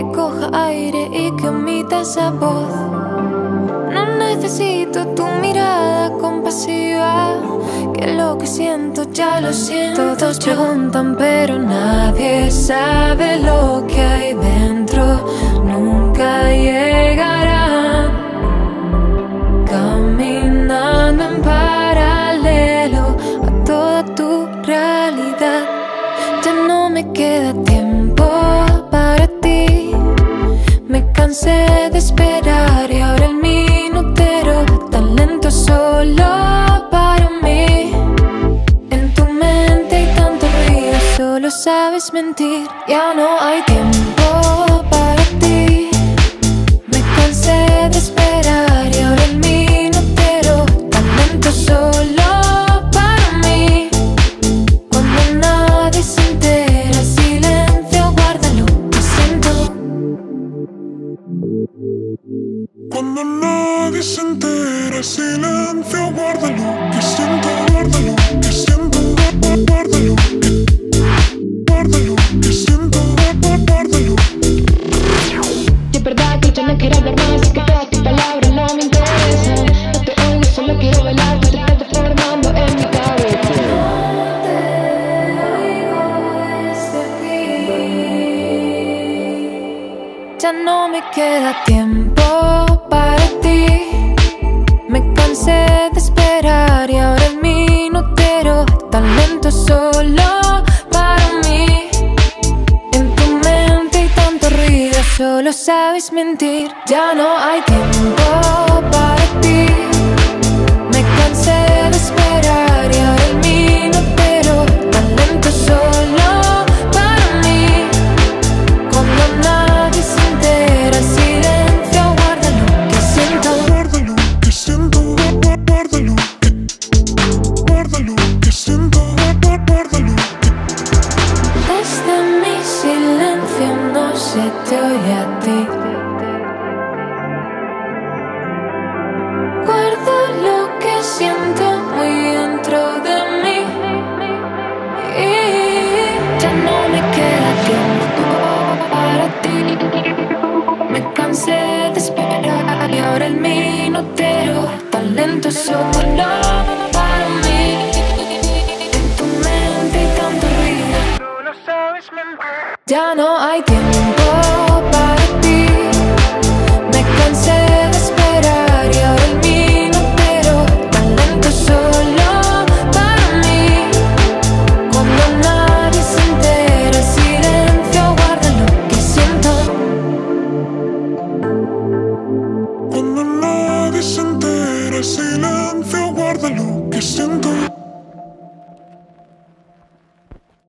coja aire y que omita esa voz. No necesito tu mirada compasiva, que lo que siento ya lo siento. Todos preguntan pero nadie sabe lo que hay dentro. Nunca llegarán, caminando en paralelo a toda tu realidad. Ya no me queda tiempo para ti, me cansé de esperar y ahora el minutero tan lento solo para mí. En tu mente hay tanto ruido, solo sabes mentir. Ya no hay tiempo para ti, me cansé de esperar y ahora el minutero tan lento solo para mí. Cuando nadie se entera, silencio, guarda lo que siento. Cuando nadie se entera, silencio, guárdalo, que siento, guárdalo, que siento, guárdalo, guárdalo, que siento, guárdalo. Y es verdad que ya no quiero hablar más, es que todas tus palabras no me interesan. No te oigo, solo quiero bailar, te estás transformando en mi cabeza. Ya no me queda tiempo para ti, me cansé de esperar y ahora el minutero tan lento solo para mí. En tu mente hay tanto ruido, solo sabes mentir. Ya no hay tiempo para ti, me cansé de esperar y ahora el minutero tan lento solo para mí. Cuando nadie se entera, silencio, guarda lo que siento. Guárdalo, que siento, guárdalo, guárdalo, que siento, guárdalo. Desde mi silencio no se te oye a ti. Guardo lo que siento muy dentro de mí. Y ya no me queda tiempo para ti, me cansé de esperar y ahora el minutero tan lento solo para mí. En tu mente hay tanto ruido, solo sabes mentir. Ya no hay tiempo para ti, me cansé de esperar y ahora el minutero tan lento solo para mí. Cuando nadie se entera, silencio, guarda lo que siento. Cuando nadie se entera, silencio.